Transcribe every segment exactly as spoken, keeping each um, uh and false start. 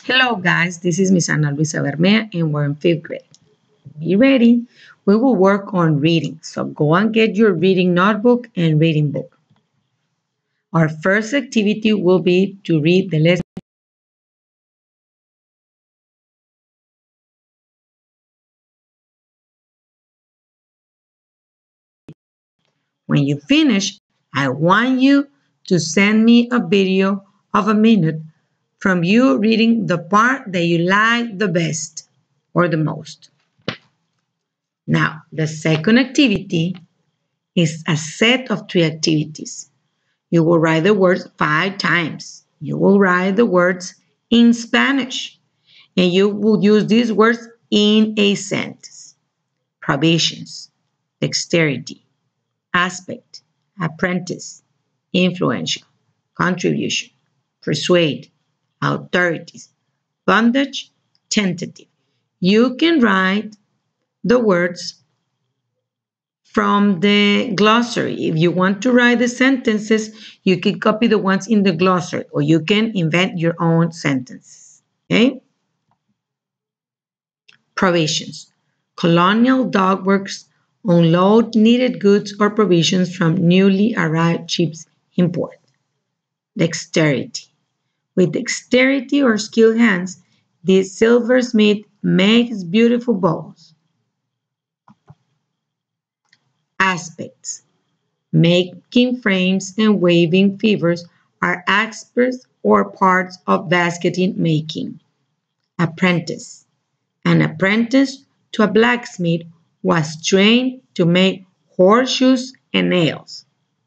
Hello guys, this is Miss Ana Luisa Bermea and we're in fifth grade. Be ready. We will work on reading. So go and get your reading notebook and reading book. Our first activity will be to read the lesson. When you finish, I want you to send me a video of a minute from you reading the part that you like the best or the most. Now, the second activity is a set of three activities. You will write the words five times. You will write the words in Spanish, and you will use these words in a sentence. Provisions, dexterity, aspect, apprentice, influential, contribution, persuade, authorities, bondage, tentative. You can write the words from the glossary. If you want to write the sentences, you can copy the ones in the glossary, or you can invent your own sentences. Okay? Provisions. Colonial dog works unload needed goods or provisions from newly arrived ships in port. Dexterity. With dexterity or skilled hands, the silversmith makes beautiful bowls. Aspects. Making frames and waving fibers are aspects or parts of basketing making. Apprentice. An apprentice to a blacksmith was trained to make horseshoes and nails.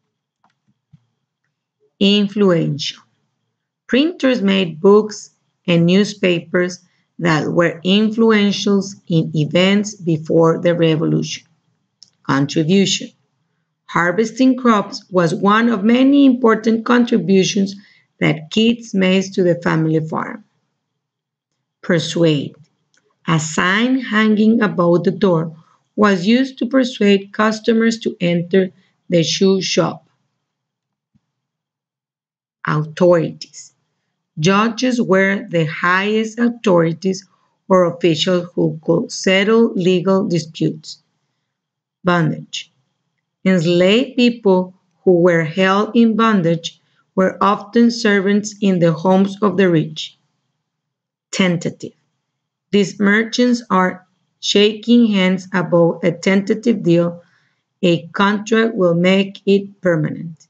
Influential. Printers made books and newspapers that were influential in events before the revolution. Contribution. Harvesting crops was one of many important contributions that kids made to the family farm. Persuade. A sign hanging above the door was used to persuade customers to enter the shoe shop. Authorities. Judges were the highest authorities or officials who could settle legal disputes. Bondage. Enslaved people who were held in bondage were often servants in the homes of the rich. Tentative. These merchants are shaking hands about a tentative deal. A contract will make it permanent.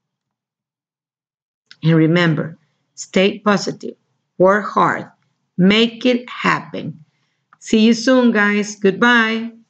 And remember, stay positive, work hard, make it happen. See you soon, guys. Goodbye.